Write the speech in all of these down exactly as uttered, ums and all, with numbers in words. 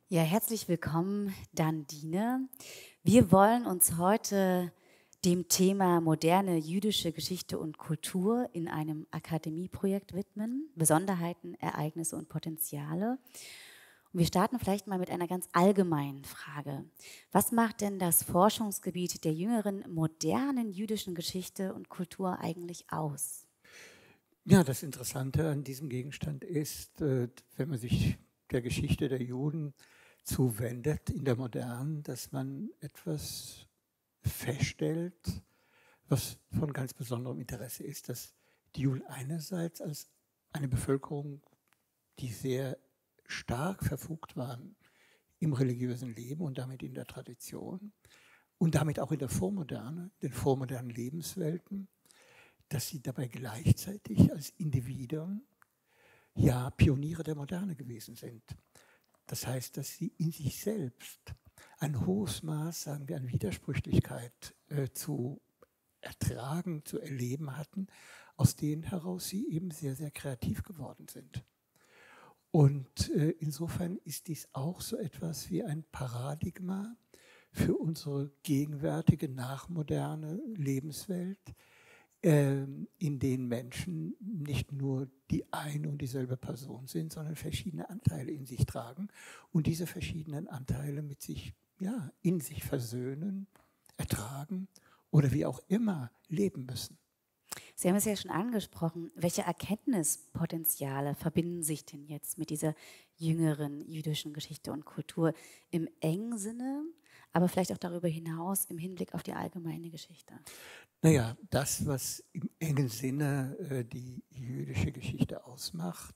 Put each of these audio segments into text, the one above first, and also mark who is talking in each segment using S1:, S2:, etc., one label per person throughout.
S1: Ja, herzlich willkommen, Dandine. Wir wollen uns heute dem Thema moderne jüdische Geschichte und Kultur in einem Akademieprojekt widmen, Besonderheiten, Ereignisse und Potenziale. Und wir starten vielleicht mal mit einer ganz allgemeinen Frage. Was macht denn das Forschungsgebiet der jüngeren modernen jüdischen Geschichte und Kultur eigentlich aus?
S2: Ja, das Interessante an diesem Gegenstand ist, äh, wenn man sich der Geschichte der Juden zuwendet in der Modernen, dass man etwas feststellt, was von ganz besonderem Interesse ist, dass die Juden einerseits als eine Bevölkerung, die sehr stark verfugt waren im religiösen Leben und damit in der Tradition und damit auch in der Vormoderne, den vormodernen Lebenswelten, dass sie dabei gleichzeitig als Individuen ja Pioniere der Moderne gewesen sind. Das heißt, dass sie in sich selbst ein hohes Maß, sagen wir, an Widersprüchlichkeit äh, zu ertragen, zu erleben hatten, aus denen heraus sie eben sehr, sehr kreativ geworden sind. Und äh, insofern ist dies auch so etwas wie ein Paradigma für unsere gegenwärtige, nachmoderne Lebenswelt, in denen Menschen nicht nur die eine und dieselbe Person sind, sondern verschiedene Anteile in sich tragen und diese verschiedenen Anteile mit sich, ja, in sich versöhnen, ertragen oder wie auch immer leben müssen.
S1: Sie haben es ja schon angesprochen. Welche Erkenntnispotenziale verbinden sich denn jetzt mit dieser jüngeren jüdischen Geschichte und Kultur im engen Sinne, aber vielleicht auch darüber hinaus im Hinblick auf die allgemeine Geschichte?
S2: Naja, das, was im engen Sinne äh, die jüdische Geschichte ausmacht,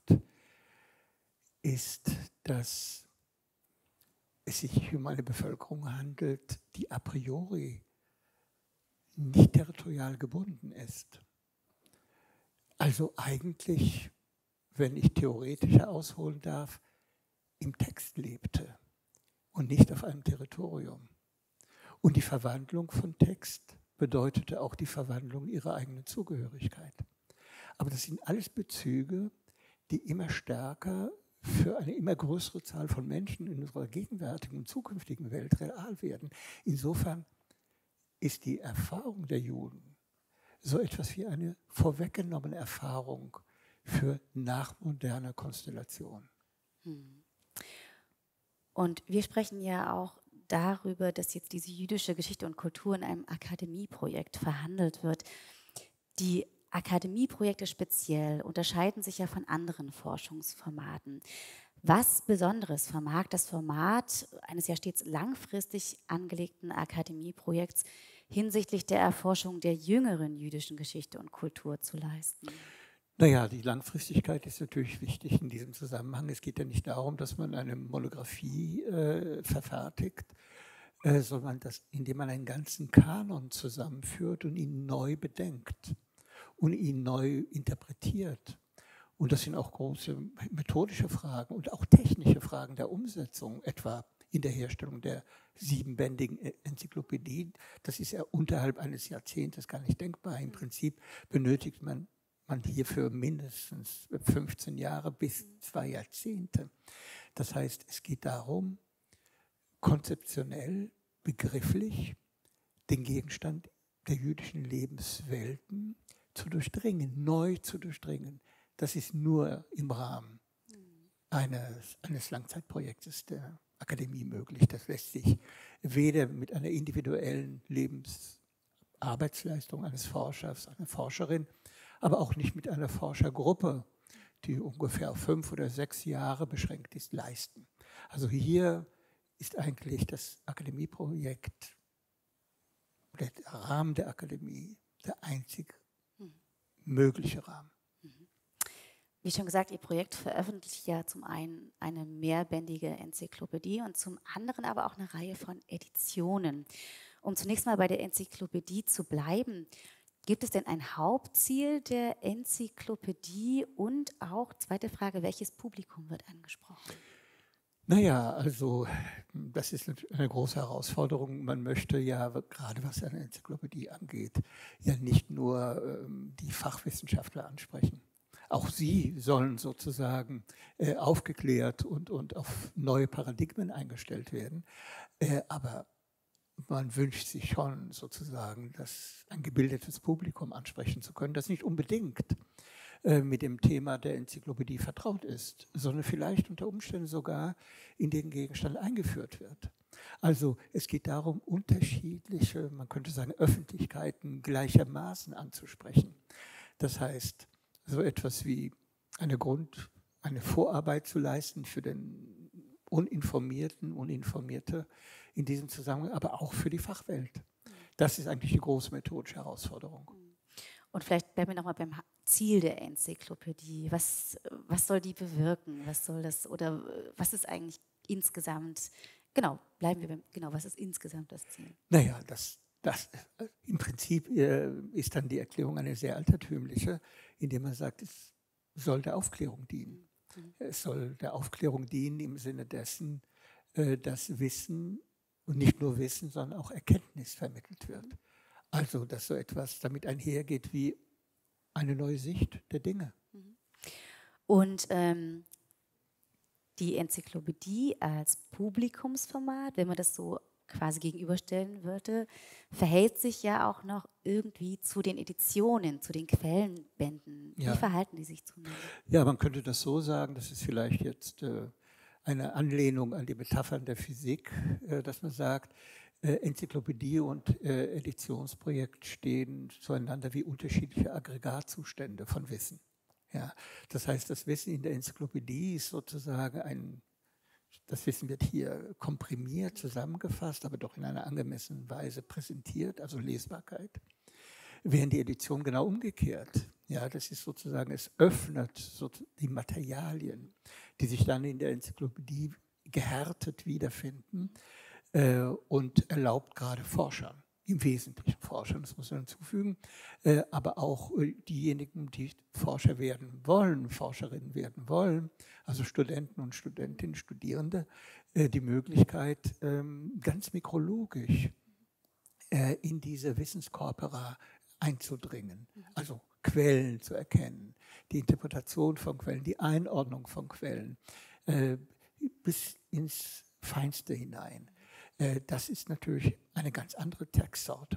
S2: ist, dass es sich um eine Bevölkerung handelt, die a priori nicht territorial gebunden ist. Also eigentlich, wenn ich theoretischer ausholen darf, im Text lebte und nicht auf einem Territorium. Und die Verwandlung von Text bedeutete auch die Verwandlung ihrer eigenen Zugehörigkeit. Aber das sind alles Bezüge, die immer stärker für eine immer größere Zahl von Menschen in unserer gegenwärtigen und zukünftigen Welt real werden. Insofern ist die Erfahrung der Juden so etwas wie eine vorweggenommene Erfahrung für nachmoderne Konstellationen.
S1: Und wir sprechen ja auch darüber, dass jetzt diese jüdische Geschichte und Kultur in einem Akademieprojekt verhandelt wird. Die Akademieprojekte speziell unterscheiden sich ja von anderen Forschungsformaten. Was Besonderes vermag das Format eines ja stets langfristig angelegten Akademieprojekts hinsichtlich der Erforschung der jüngeren jüdischen Geschichte und Kultur zu leisten?
S2: Naja, die Langfristigkeit ist natürlich wichtig in diesem Zusammenhang. Es geht ja nicht darum, dass man eine Monographie äh, verfertigt, äh, sondern dass, indem man einen ganzen Kanon zusammenführt und ihn neu bedenkt und ihn neu interpretiert. Und das sind auch große methodische Fragen und auch technische Fragen der Umsetzung, etwa in der Herstellung der siebenbändigen Enzyklopädie. Das ist ja unterhalb eines Jahrzehntes gar nicht denkbar. Im Prinzip benötigt man man hierfür mindestens fünfzehn Jahre bis zwei Jahrzehnte. Das heißt, es geht darum, konzeptionell, begrifflich den Gegenstand der jüdischen Lebenswelten zu durchdringen, neu zu durchdringen. Das ist nur im Rahmen eines, eines Langzeitprojektes der Akademie möglich. Das lässt sich weder mit einer individuellen Lebensarbeitsleistung eines Forschers, einer Forscherin, aber auch nicht mit einer Forschergruppe, die ungefähr auf fünf oder sechs Jahre beschränkt ist, leisten. Also hier ist eigentlich das Akademieprojekt, der Rahmen der Akademie, der einzig mögliche Rahmen.
S1: Wie schon gesagt, Ihr Projekt veröffentlicht ja zum einen eine mehrbändige Enzyklopädie und zum anderen aber auch eine Reihe von Editionen. Um zunächst mal bei der Enzyklopädie zu bleiben, gibt es denn ein Hauptziel der Enzyklopädie und auch, zweite Frage, welches Publikum wird angesprochen?
S2: Naja, also das ist eine große Herausforderung. Man möchte ja, gerade was eine Enzyklopädie angeht, ja nicht nur ähm, die Fachwissenschaftler ansprechen. auch sie sollen sozusagen äh, aufgeklärt und, und auf neue Paradigmen eingestellt werden. Äh, aber man wünscht sich schon sozusagen, dass ein gebildetes Publikum ansprechen zu können, das nicht unbedingt äh, mit dem Thema der Enzyklopädie vertraut ist, sondern vielleicht unter Umständen sogar in den Gegenstand eingeführt wird. Also es geht darum, unterschiedliche, man könnte sagen, Öffentlichkeiten gleichermaßen anzusprechen. Das heißt, so etwas wie eine Grund, eine Vorarbeit zu leisten für den Uninformierten, Uninformierte in diesem Zusammenhang, aber auch für die Fachwelt. Das ist eigentlich die große methodische Herausforderung.
S1: Und vielleicht bleiben wir nochmal beim Ziel der Enzyklopädie. Was, was soll die bewirken? Was soll das, oder was ist eigentlich insgesamt, genau, bleiben wir beim, genau, was ist insgesamt das Ziel?
S2: Naja, das, das im Prinzip äh, ist dann die Erklärung eine sehr altertümliche, indem man sagt, es soll der Aufklärung dienen. Mhm. Es soll der Aufklärung dienen im Sinne dessen, äh, dass Wissen, und nicht nur Wissen, sondern auch Erkenntnis vermittelt wird. Also, dass so etwas damit einhergeht wie eine neue Sicht der Dinge.
S1: Und ähm, die Enzyklopädie als Publikumsformat, wenn man das so quasi gegenüberstellen würde, verhält sich ja auch noch irgendwie zu den Editionen, zu den Quellenbänden. Wie
S2: Ja.
S1: verhalten die sich zueinander?
S2: Ja, man könnte das so sagen, das ist vielleicht jetzt äh, eine Anlehnung an die Metaphern der Physik, äh, dass man sagt, äh, Enzyklopädie und äh, Editionsprojekt stehen zueinander wie unterschiedliche Aggregatzustände von Wissen. Ja, das heißt, das Wissen in der Enzyklopädie ist sozusagen ein, das Wissen wird hier komprimiert, zusammengefasst, aber doch in einer angemessenen Weise präsentiert, also Lesbarkeit. Während die Edition genau umgekehrt. Ja, das ist sozusagen, es öffnet so die Materialien, die sich dann in der Enzyklopädie gehärtet wiederfinden äh, und erlaubt gerade Forschern, im Wesentlichen Forschern, das muss man hinzufügen, äh, aber auch äh, diejenigen, die Forscher werden wollen, Forscherinnen werden wollen, also Studenten und Studentinnen, Studierende, äh, die Möglichkeit, ähm, ganz mikrologisch äh, in diese Wissenskorpora einzudringen, also Quellen zu erkennen, die Interpretation von Quellen, die Einordnung von Quellen, äh, bis ins Feinste hinein. Äh, das ist natürlich eine ganz andere Textsorte.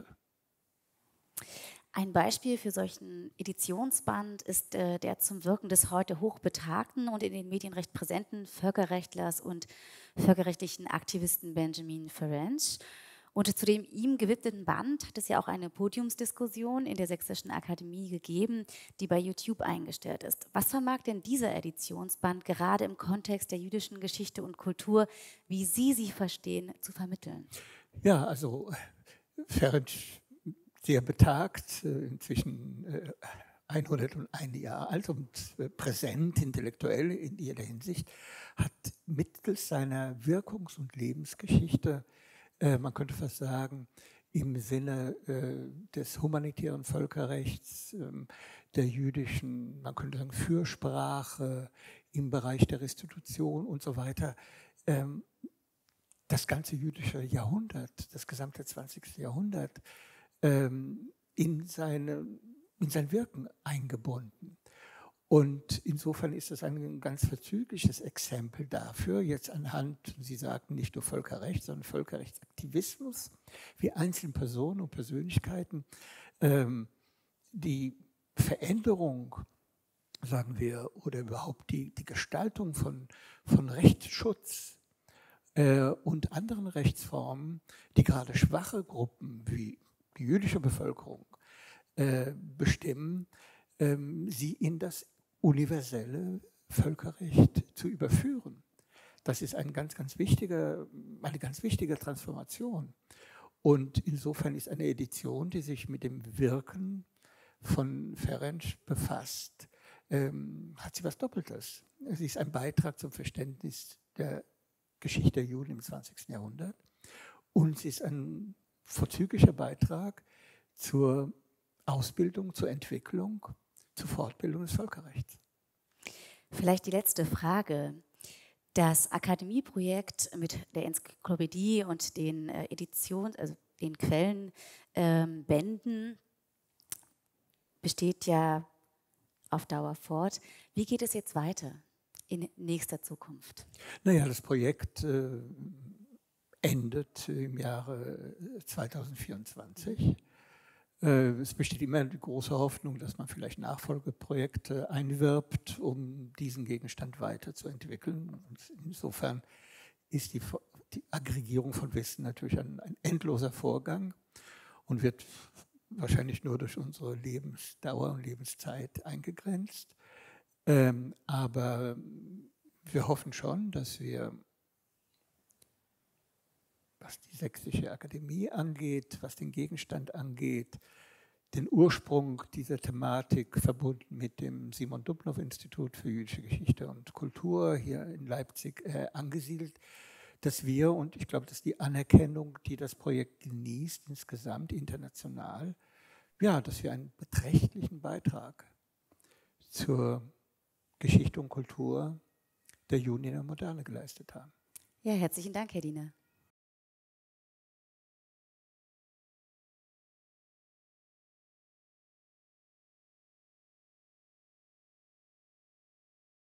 S1: Ein Beispiel für solchen Editionsband ist äh, der zum Wirken des heute hochbetagten und in den Medien recht präsenten Völkerrechtlers und völkerrechtlichen Aktivisten Benjamin Ferencz. Und zu dem ihm gewidmeten Band hat es ja auch eine Podiumsdiskussion in der Sächsischen Akademie gegeben, die bei YouTube eingestellt ist. Was vermag denn dieser Editionsband gerade im Kontext der jüdischen Geschichte und Kultur, wie Sie sie verstehen, zu vermitteln?
S2: Ja, also Ferencz, sehr betagt, inzwischen hunderteins Jahre alt und präsent, intellektuell in jeder Hinsicht, hat mittels seiner Wirkungs- und Lebensgeschichte, man könnte fast sagen, im Sinne äh, des humanitären Völkerrechts, ähm, der jüdischen, man könnte sagen, Fürsprache im Bereich der Restitution und so weiter, ähm, das ganze jüdische Jahrhundert, das gesamte zwanzigste Jahrhundert ähm, in, seine, in sein Wirken eingebunden. Und insofern ist das ein ganz verzügliches Exempel dafür, jetzt anhand, Sie sagten nicht nur Völkerrecht, sondern Völkerrechtsaktivismus, wie einzelne Personen und Persönlichkeiten ähm, die Veränderung, sagen wir, oder überhaupt die, die Gestaltung von, von Rechtsschutz äh, und anderen Rechtsformen, die gerade schwache Gruppen wie die jüdische Bevölkerung äh, bestimmen, ähm, sie in das universelle Völkerrecht zu überführen. Das ist ein ganz, ganz wichtiger, eine ganz wichtige Transformation. Und insofern ist eine Edition, die sich mit dem Wirken von Ferencz befasst, ähm, hat sie was Doppeltes. Es ist ein Beitrag zum Verständnis der Geschichte der Juden im zwanzigsten Jahrhundert und sie ist ein vorzüglicher Beitrag zur Ausbildung, zur Entwicklung, zur Fortbildung des Völkerrechts.
S1: Vielleicht die letzte Frage. Das Akademieprojekt mit der Enzyklopädie und den äh, Editions-, also den Quellenbänden ähm, besteht ja auf Dauer fort. Wie geht es jetzt weiter in nächster Zukunft?
S2: Naja, das Projekt äh, endet im Jahre zweitausendvierundzwanzig. Äh, es besteht immer die große Hoffnung, dass man vielleicht Nachfolgeprojekte einwirbt, um diesen Gegenstand weiterzuentwickeln. Und insofern ist die, die Aggregierung von Wissen natürlich ein, ein endloser Vorgang und wird wahrscheinlich nur durch unsere Lebensdauer und Lebenszeit eingegrenzt. Ähm, aber wir hoffen schon, dass wir, was die Sächsische Akademie angeht, was den Gegenstand angeht, den Ursprung dieser Thematik verbunden mit dem Simon Dubnow-Institut für jüdische Geschichte und Kultur hier in Leipzig äh, angesiedelt, dass wir, und ich glaube, dass die Anerkennung, die das Projekt genießt, insgesamt international, ja, dass wir einen beträchtlichen Beitrag zur Geschichte und Kultur der Juden in der Moderne geleistet haben.
S1: Ja, herzlichen Dank, Herr Diener.